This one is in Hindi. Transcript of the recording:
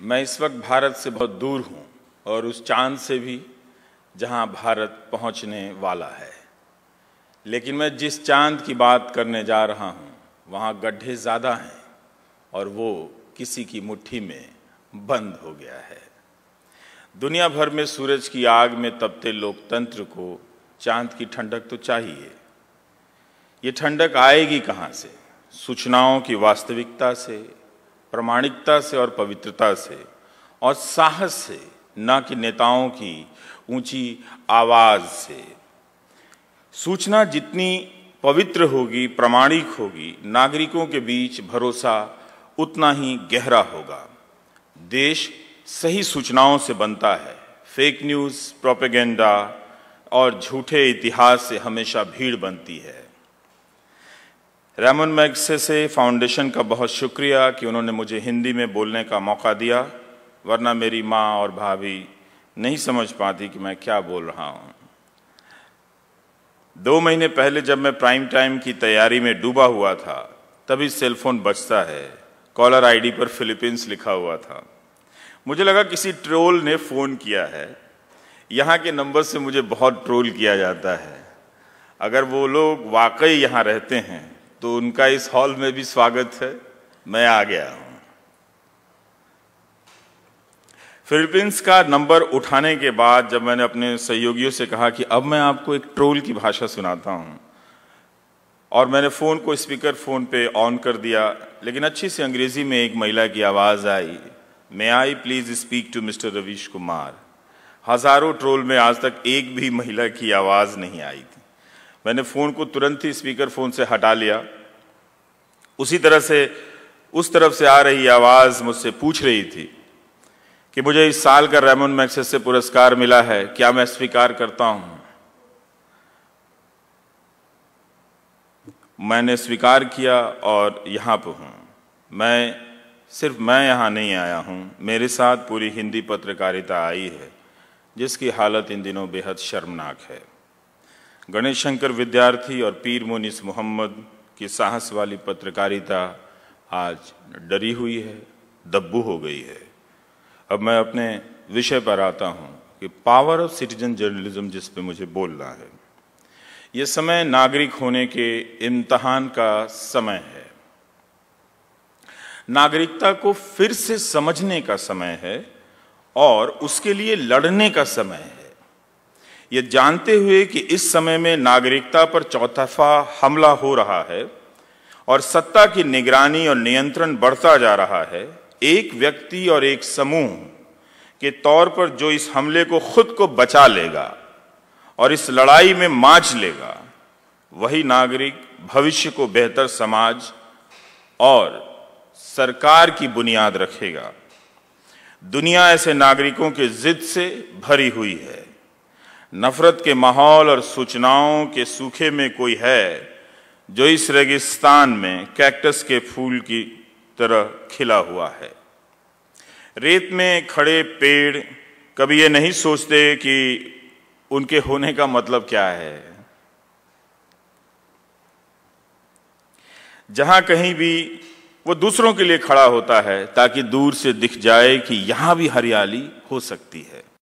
मैं इस वक्त भारत से बहुत दूर हूँ और उस चांद से भी जहाँ भारत पहुँचने वाला है। लेकिन मैं जिस चांद की बात करने जा रहा हूँ वहाँ गड्ढे ज़्यादा हैं और वो किसी की मुट्ठी में बंद हो गया है। दुनिया भर में सूरज की आग में तपते लोकतंत्र को चांद की ठंडक तो चाहिए। ये ठंडक आएगी कहाँ से? सूचनाओं की वास्तविकता से, प्रामाणिकता से और पवित्रता से और साहस से, न कि नेताओं की ऊंची आवाज से। सूचना जितनी पवित्र होगी, प्रामाणिक होगी, नागरिकों के बीच भरोसा उतना ही गहरा होगा। देश सही सूचनाओं से बनता है। फेक न्यूज़, प्रोपेगेंडा और झूठे इतिहास से हमेशा भीड़ बनती है। रेमन मैग्सेसे फाउंडेशन का बहुत शुक्रिया कि उन्होंने मुझे हिंदी में बोलने का मौका दिया, वरना मेरी माँ और भाभी नहीं समझ पाती कि मैं क्या बोल रहा हूँ। 2 महीने पहले जब मैं प्राइम टाइम की तैयारी में डूबा हुआ था, तभी सेलफोन बजता है। कॉलर आईडी पर फिलीपींस लिखा हुआ था। मुझे लगा किसी ट्रोल ने फ़ोन किया है। यहाँ के नंबर से मुझे बहुत ट्रोल किया जाता है। अगर वो लोग वाकई यहाँ रहते हैं तो उनका इस हॉल में भी स्वागत है। मैं आ गया हूँ। फिलीपींस का नंबर उठाने के बाद जब मैंने अपने सहयोगियों से कहा कि अब मैं आपको एक ट्रोल की भाषा सुनाता हूँ, और मैंने फ़ोन को स्पीकर फ़ोन पे ऑन कर दिया, लेकिन अच्छी सी अंग्रेज़ी में एक महिला की आवाज़ आई, may I please speak to mister Ravish Kumar. हज़ारों ट्रोल में आज तक एक भी महिला की आवाज़ नहीं आई थी। मैंने फ़ोन को तुरंत ही स्पीकर फ़ोन से हटा लिया। उसी तरह से उस तरफ से आ रही आवाज़ मुझसे पूछ रही थी कि मुझे इस साल का रेमन मैग्सेसे पुरस्कार मिला है, क्या मैं स्वीकार करता हूं? मैंने स्वीकार किया और यहाँ पर हूँ। सिर्फ मैं यहाँ नहीं आया हूँ, मेरे साथ पूरी हिंदी पत्रकारिता आई है, जिसकी हालत इन दिनों बेहद शर्मनाक है। गणेश शंकर विद्यार्थी और पीर मोनिस मोहम्मद की साहस वाली पत्रकारिता आज डरी हुई है, दब्बू हो गई है। अब मैं अपने विषय पर आता हूँ कि पावर ऑफ सिटीजन जर्नलिज्म, जिस पे मुझे बोलना है। ये समय नागरिक होने के इम्तिहान का समय है। नागरिकता को फिर से समझने का समय है और उसके लिए लड़ने का समय है। ये जानते हुए कि इस समय में नागरिकता पर चौतरफा हमला हो रहा है और सत्ता की निगरानी और नियंत्रण बढ़ता जा रहा है, एक व्यक्ति और एक समूह के तौर पर जो इस हमले को खुद को बचा लेगा और इस लड़ाई में मांझ लेगा, वही नागरिक भविष्य को बेहतर समाज और सरकार की बुनियाद रखेगा। दुनिया ऐसे नागरिकों के जिद से भरी हुई है। नफरत के माहौल और सूचनाओं के सूखे में कोई है जो इस रेगिस्तान में कैक्टस के फूल की तरह खिला हुआ है। रेत में खड़े पेड़ कभी ये नहीं सोचते कि उनके होने का मतलब क्या है। जहां कहीं भी वो दूसरों के लिए खड़ा होता है ताकि दूर से दिख जाए कि यहां भी हरियाली हो सकती है।